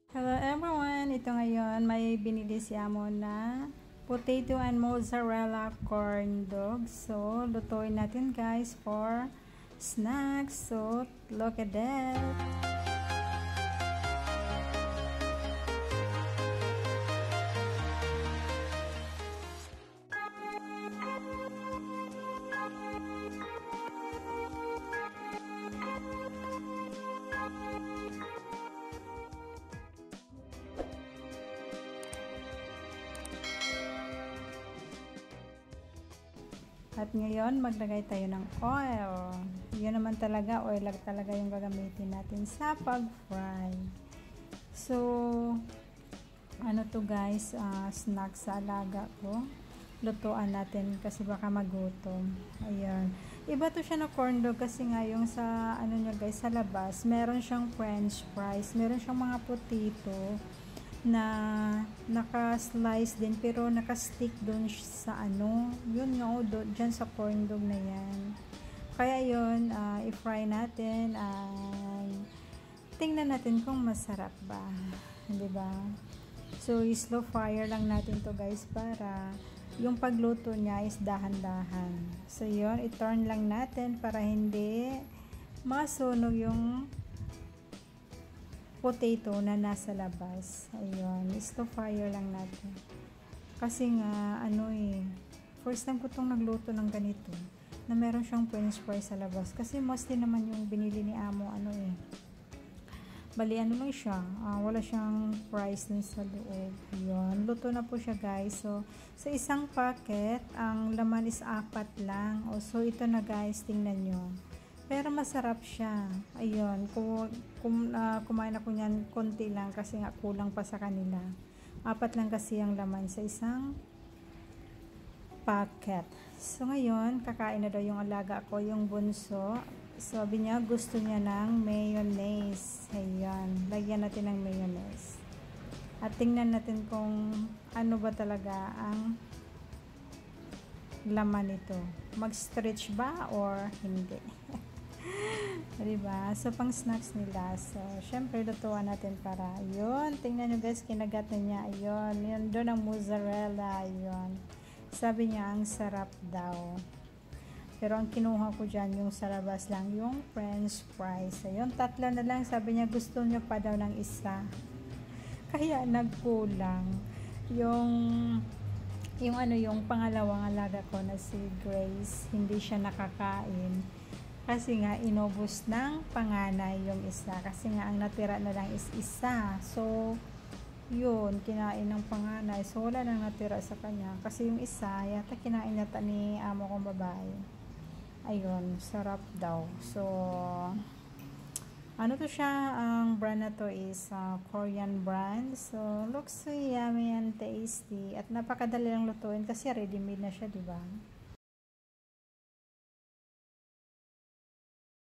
Hello everyone! Ito ngayon, may binili si Amo na potato and mozzarella corn dog. So, lutuin natin guys for snacks. So, look at that! At ngayon, maglagay tayo ng oil. Yun naman talaga, oil lang talaga yung gagamitin natin sa pag-fry. So, ano to guys, snack sa alaga ko. Lutuan natin kasi baka magutom. Ayan. Iba to siya na corn dog kasi nga yung sa, ano niya guys, sa labas, meron siyang french fries, meron siyang mga potato na naka-slice din pero naka-stick doon sa ano, yun nga o, dyan sa corn dog na yan. Kaya yun, i-fry natin and tingnan natin kung masarap ba, diba? So, slow fire lang natin to guys para yung pagluto niya is dahan-dahan. So, yun, i-turn lang natin para hindi masunog yung potato na nasa labas. Ayun, slow fire lang natin. Kasi nga, ano first time ko itong nagluto ng ganito, na meron siyang french fries sa labas. Kasi mostly naman yung binili ni Amo, bali, ano lang siya, wala siyang fries dun sa loob. Ayun, luto na po siya guys. So, sa isang packet, ang laman is 4 lang. So, ito na guys, tingnan nyo. Pero masarap siya. Ayun, kumain ako niyan konti lang kasi nga kulang pa sa kanila. 4 lang kasi ang laman sa isang packet. So ngayon, kakain na daw yung alaga ko, yung bunso. Sabi niya, gusto niya ng mayonnaise. Ayun, lagyan natin ng mayonnaise. At tingnan natin kung ano ba talaga ang laman nito. Mag-stretch ba or hindi? Diba? So, pang snacks nila. So, syempre, lutuan natin para, yun, tingnan nyo guys, kinagat na niya, ayun, yun, doon ang mozzarella, ayun. Sabi niya, ang sarap daw. Pero, ang kinuha ko dyan, yung sa labas lang, yung french fries. Ayun, 3 na lang, sabi niya, gusto niya pa daw ng isa. Kaya, nagkulang. Yung pangalawang alaga ko na si Grace, hindi siya nakakain. Kasi nga, inubos ng panganay yung isa. Kasi nga, ang natira na lang is isa. So, yun, kinain ng panganay. So, wala nang natira sa kanya. Kasi yung isa, yata kinain yata ni amo kong babae. Ayun, sarap daw. So, ano to siya? Ang brand na to is Korean brand. So, looks so yummy and tasty. At napakadali lang lutuin kasi ready-made na siya, diba?